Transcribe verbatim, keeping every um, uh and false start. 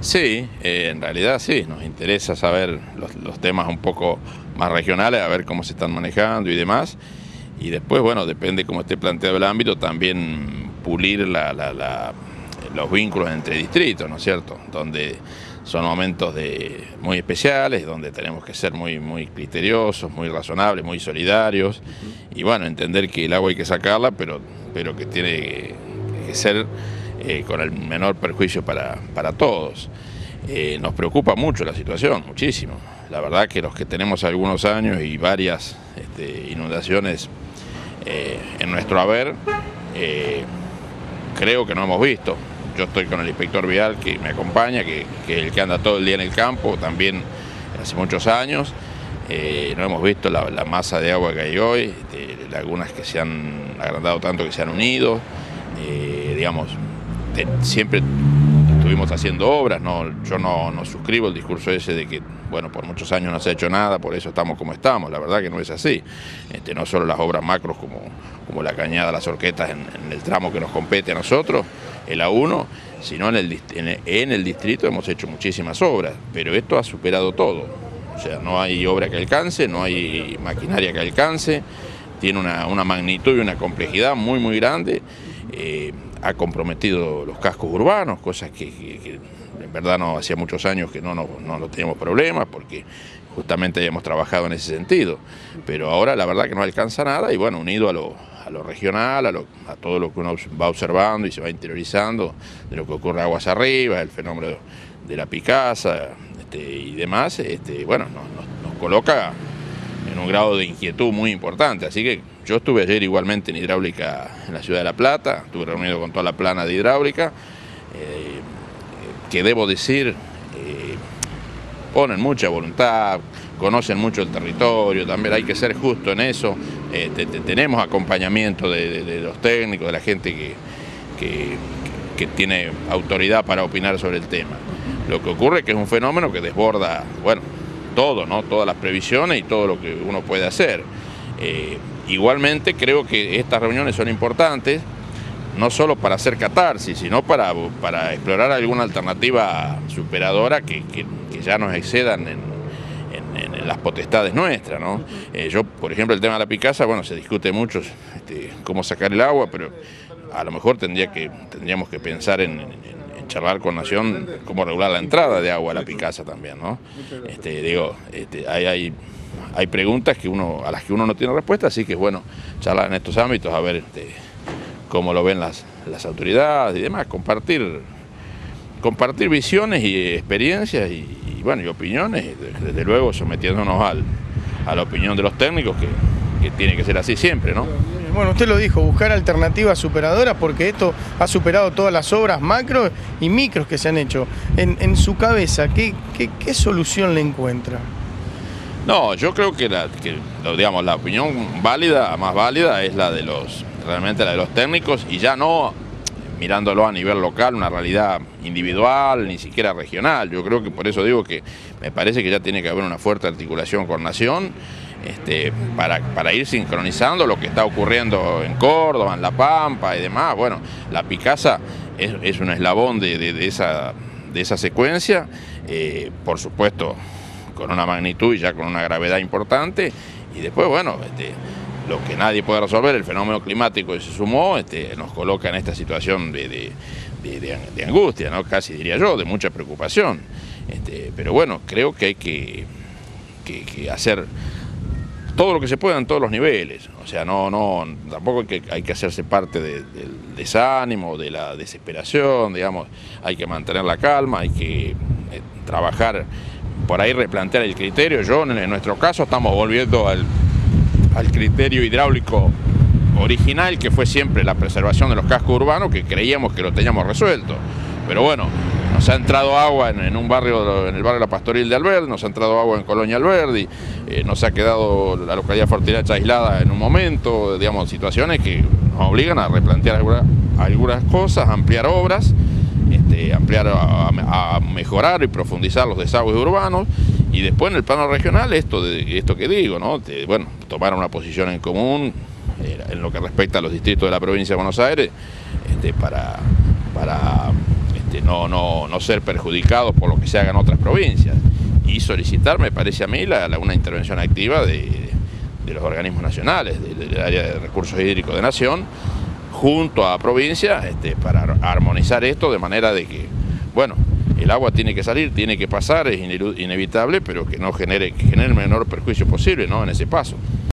Sí, eh, en realidad sí, nos interesa saber los, los temas un poco más regionales, a ver cómo se están manejando y demás. Y después, bueno, depende cómo esté planteado el ámbito, también pulir la, la, la, los vínculos entre distritos, ¿no es cierto? Donde son momentos de, muy especiales, donde tenemos que ser muy, muy criteriosos, muy razonables, muy solidarios. Y bueno, entender que el agua hay que sacarla, pero, pero que tiene que ser eh, con el menor perjuicio para, para todos. Eh, nos preocupa mucho la situación, muchísimo. La verdad que los que tenemos algunos años y varias este, inundaciones eh, en nuestro haber, eh, creo que no hemos visto. Yo estoy con el inspector vial que me acompaña, que, que es el que anda todo el día en el campo, también hace muchos años. Eh, no hemos visto la, la masa de agua que hay hoy, este, lagunas que se han agrandado tanto que se han unido. Eh, digamos, de, siempre estuvimos haciendo obras, no, yo no, no suscribo el discurso ese de que, bueno, por muchos años no se ha hecho nada, por eso estamos como estamos. La verdad que no es así. Este, no solo las obras macros como, como la cañada, las horquetas en, en el tramo que nos compete a nosotros, el A uno, sino en el, en, el, en el distrito hemos hecho muchísimas obras, pero esto ha superado todo. O sea, no hay obra que alcance, no hay maquinaria que alcance, tiene una, una magnitud y una complejidad muy, muy grande. Eh, ha comprometido los cascos urbanos, cosas que, que, que en verdad no hacía muchos años que no, no, no, no teníamos problemas, porque justamente habíamos trabajado en ese sentido. Pero ahora la verdad que no alcanza nada y bueno, unido a lo, a lo regional, a, lo, a todo lo que uno va observando y se va interiorizando de lo que ocurre aguas arriba, el fenómeno de la Picasa este, y demás, este, bueno, nos, nos, nos coloca en un grado de inquietud muy importante. Así que yo estuve ayer igualmente en hidráulica en la ciudad de La Plata, estuve reunido con toda la plana de hidráulica, eh, que debo decir, eh, ponen mucha voluntad, conocen mucho el territorio, también hay que ser justo en eso. Eh, te, te, tenemos acompañamiento de, de, de los técnicos, de la gente que, que, que tiene autoridad para opinar sobre el tema. Lo que ocurre es que es un fenómeno que desborda, bueno, todo, ¿no? Todas las previsiones y todo lo que uno puede hacer. Eh, igualmente creo que estas reuniones son importantes, no solo para hacer catarsis, sino para, para explorar alguna alternativa superadora que, que, que ya nos excedan en, en, en las potestades nuestras, ¿no? Eh, yo, por ejemplo, el tema de la Picasa, bueno, se discute mucho este, cómo sacar el agua, pero a lo mejor tendría que, tendríamos que pensar en, en charlar con Nación cómo regular la entrada de agua a la Picasa también, ¿no? Este, digo, este, hay, hay, hay preguntas que uno, a las que uno no tiene respuesta, así que es bueno charlar en estos ámbitos, a ver este, cómo lo ven las, las autoridades y demás, compartir, compartir visiones y experiencias y, y, bueno, y opiniones, desde luego sometiéndonos al, a la opinión de los técnicos, que, que tiene que ser así siempre, ¿no? Bueno, usted lo dijo, buscar alternativas superadoras, porque esto ha superado todas las obras macro y micros que se han hecho. En, en su cabeza, ¿qué, qué, qué solución le encuentra? No, yo creo que, la, que digamos, la opinión válida, más válida, es la de los, realmente la de los técnicos, y ya no mirándolo a nivel local, una realidad individual, ni siquiera regional. Yo creo que por eso digo que me parece que ya tiene que haber una fuerte articulación con Nación, Este, para, para ir sincronizando lo que está ocurriendo en Córdoba, en La Pampa y demás. Bueno, la Picasa es, es un eslabón de, de, de, esa, de esa secuencia, eh, por supuesto con una magnitud y ya con una gravedad importante, y después, bueno, este, lo que nadie puede resolver, el fenómeno climático que se sumó, este, nos coloca en esta situación de, de, de, de, de angustia, ¿no? Casi diría yo, de mucha preocupación. Este, pero bueno, creo que hay que, que, que hacer todo lo que se pueda en todos los niveles. O sea, no, no, tampoco hay que, hay que hacerse parte de, del desánimo, de la desesperación, digamos. Hay que mantener la calma, hay que eh, trabajar, por ahí replantear el criterio. Yo, en, en nuestro caso, estamos volviendo al, al criterio hidráulico original, que fue siempre la preservación de los cascos urbanos, que creíamos que lo teníamos resuelto. Pero bueno, nos ha entrado agua en, en un barrio, en el barrio La Pastoril de Alberdi, nos ha entrado agua en Colonia Alberdi, eh, nos ha quedado la localidad Fortinacha aislada en un momento, digamos, situaciones que nos obligan a replantear alguna, algunas cosas, ampliar obras, este, ampliar, a, a mejorar y profundizar los desagües urbanos, y después en el plano regional esto, de, esto que digo, ¿no? De, bueno, tomar una posición en común eh, en lo que respecta a los distritos de la provincia de Buenos Aires, este, para... para este, no, no, no ser perjudicados por lo que se haga en otras provincias. Y solicitar, me parece a mí, la, la, una intervención activa de, de los organismos nacionales, del de área de recursos hídricos de Nación, junto a provincia, este, para armonizar esto de manera de que, bueno, el agua tiene que salir, tiene que pasar, es inevitable, pero que no genere, que genere el menor perjuicio posible, ¿no?, en ese paso.